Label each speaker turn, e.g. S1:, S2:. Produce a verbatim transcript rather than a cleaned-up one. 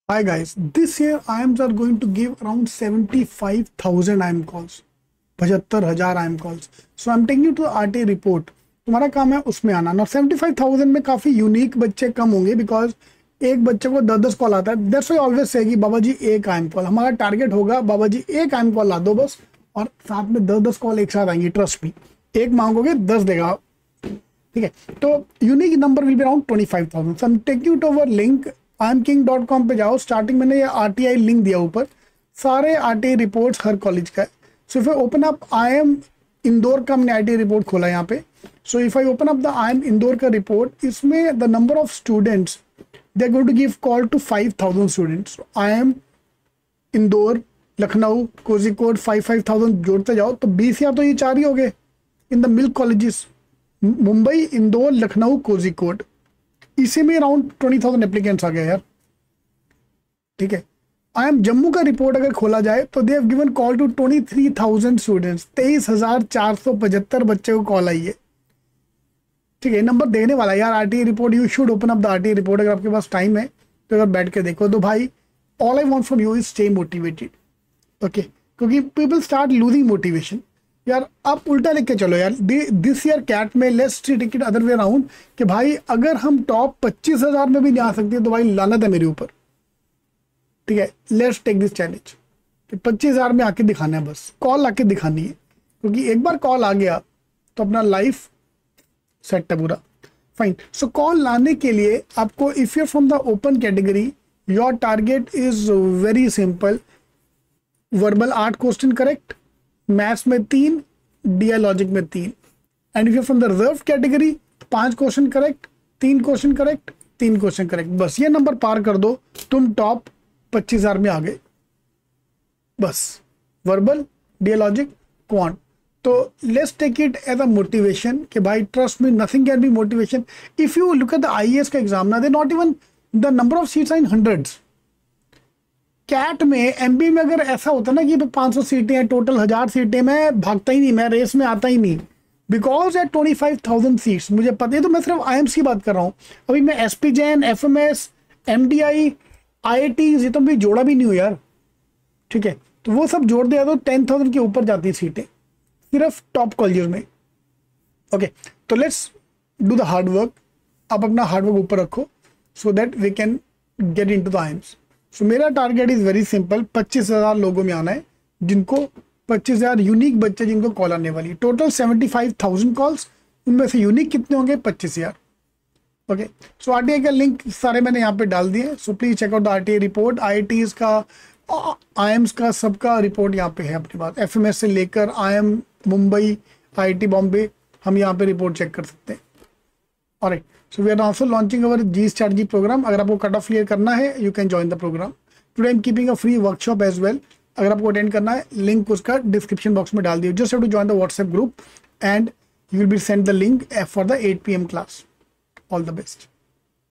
S1: Hi guys, this year I I Ms are going to give around seventy-five thousand I I M calls, पचहत्तर हजार I I M calls. So I'm taking you to the R T A report. तुम्हारा काम है उसमें आना. Now seventy-five thousand में काफी unique बच्चे कम होंगे बिकॉज एक बच्चे को दस दस कॉल आता है. दैट्स व्हाई ऑलवेज से कि बाबा जी एक आई एम कॉल. हमारा टारगेट होगा बाबा जी एक आई एम कॉल ला दो बस, और साथ में दस दस कॉल एक साथ आएंगी. ट्रस्ट मी, एक मांगोगे दस देगा. ठीक है, तो unique number will be around twenty five thousand. So I am taking you to our link I M king dot com पे जाओ. स्टार्टिंग मैंने ये आरटीआई लिंक दिया ऊपर, सारे आरटीआई रिपोर्ट्स हर कॉलेज का है. So if I open up I M Indore का हमने आरटीआई रिपोर्ट खोला यहाँ पे. So if I open up the I M Indore का रिपोर्ट, इसमें the number of students they are going to give call to five thousand students. I M Indore, Lucknow, Kozhikode, five five thousand जोड़ते जाओ तो बीस या तो ये चार ही हो गए in the milk colleges. Mumbai, Indore, Lucknow, Kozhikode, इसी में अराउंड ट्वेंटी थाउजेंड एप्लीकेंट्स आ गए यार. ठीक है, आई एम जम्मू का रिपोर्ट अगर खोला जाए तो they have given call to twenty three thousand students. तेईस हजार चार सौ पचहत्तर बच्चे को कॉल आई है. ठीक है, नंबर देने वाला यार RTI report. You should open up the RTI report. अगर आपके पास टाइम है तो अगर बैठ के देखो तो भाई all I want from you is stay motivated. Okay, क्योंकि पीपल स्टार्ट लूजिंग मोटिवेशन. यार आप उल्टा लिख के चलो यार. दिस ईयर कैट में let's take it other way around कि भाई अगर हम टॉप पच्चीस हजार में भी नहीं आ सकते तो भाई लानत है मेरे ऊपर. ठीक है, लेट्स टेक दिस चैलेंज कि पच्चीस हजार में आके दिखाना है, बस कॉल आके दिखानी है. क्योंकि एक बार कॉल आ गया तो अपना लाइफ सेट है पूरा. फाइन. सो कॉल लाने के लिए आपको, if you from the open category, your target is very simple. Verbal आठ क्वेश्चन करेक्ट, मैथ्स में तीन, डी आई लॉजिक में तीन. And if you from the reserve category, पांच क्वेश्चन करेक्ट, तीन क्वेश्चन करेक्ट, तीन क्वेश्चन करेक्ट. बस ये नंबर पार कर दो, तुम टॉप पच्चीस हजार में आ गए. बस verbal, D I logic, quant. तो let's take it as a motivation कि भाई trust me, nothing can be motivation. If you look at the I A S का एग्जाम ना, they not even the number of seats in hundreds. CAT में, MB में अगर ऐसा होता ना कि पाँच सौ सीटें हैं टोटल, हजार सीटें, मैं भागता ही नहीं, मैं रेस में आता ही नहीं. Because at twenty five thousand seats मुझे पता है. तो मैं सिर्फ आई एम्स की बात कर रहा हूँ. अभी मैं S P Jain, F M S, M D I, I I T, ये तो भी जोड़ा भी नहीं हूँ यार. ठीक है, तो वो सब जोड़ दिया तो टेन थाउजेंड के ऊपर जाती सीटें सिर्फ टॉप कॉलेज में. ओके, तो let's do the hard work. आप अपना हार्ड वर्क ऊपर रखो so that we can get in to the I Ms. So मेरा टारगेट इज वेरी सिंपल. पच्चीस हजार लोगों में आना है जिनको, पच्चीस हजार यूनिक बच्चे जिनको कॉल आने वाली. Total seventy five thousand calls, उनमें से यूनिक कितने होंगे? पच्चीस हजार. ओके, सो आरटीआई का लिंक सारे मैंने यहाँ पे डाल दिए. So please check out the RTI report. IITs का, आई एम्स का, सबका रिपोर्ट यहाँ पे है अपनी बात. एफएमएस से लेकर I M Mumbai, IIT Bombay, हम यहाँ पे रिपोर्ट चेक कर सकते हैं. Alright, so we are also launching our G Start G program. अगर आपको कट ऑफ क्लियर करना है, you can join the program. Today I'm keeping a free workshop as well. अगर आपको अटेंड करना है, लिंक उसका डिस्क्रिप्शन बॉक्स में डाल दियो. Just have to join the WhatsApp group and you will be sent the link for the eight p m class. All the best.